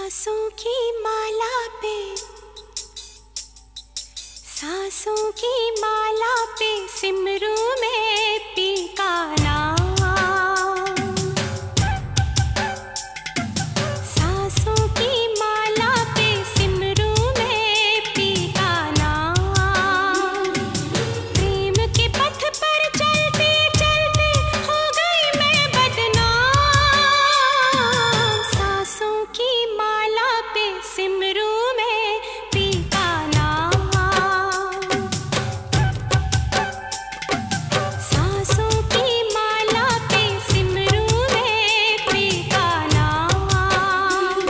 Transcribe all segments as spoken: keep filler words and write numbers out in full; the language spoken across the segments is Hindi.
सांसों की माला पे, सांसों की माला पे सिमरू में पी का नाम। सांसों की माला पे सिमरू में पी का नाम। प्रेम के पथ पर चलते चलते हो गई मैं बदनाम। सांसों की माला पे सिमरू में पी का नाम। सांसों की माला पे सिमरू में पी का नाम।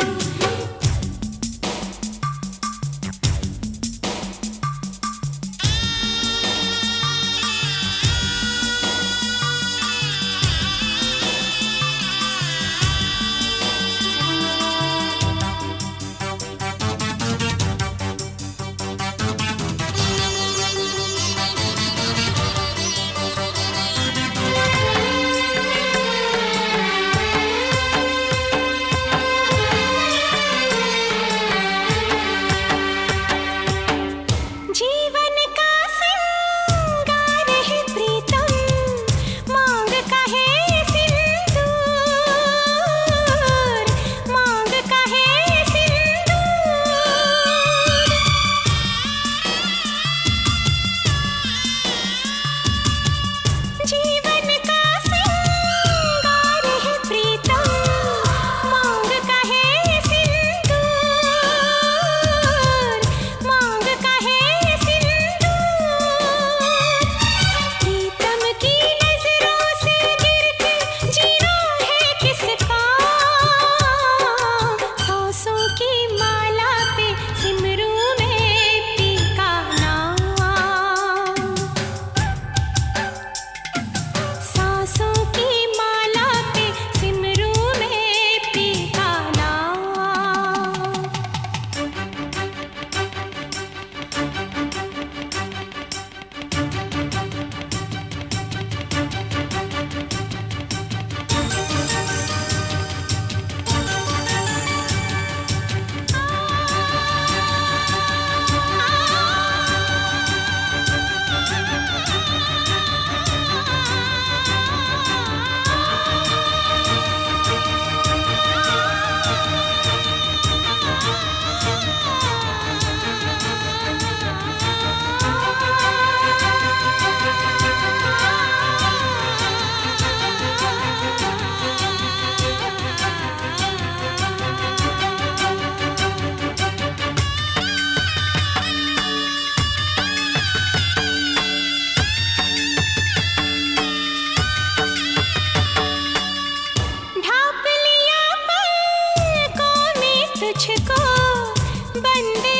जीवन का सिंगार है प्रीतम, मांग का है सिंदूर, मांग का है सिंदूर। जीवन का सिंगार है प्रीतम, मांग का है सिंदूर, मांग का है सिंदूर। प्रीतम की नजरों से गिरते जीना है किसका। सांसों की माला पे सिमरू में पी का नाम। सांसों की माला पे सिमरू में पी का नाम। ढाप लिया पलकों में तुझको, बंदे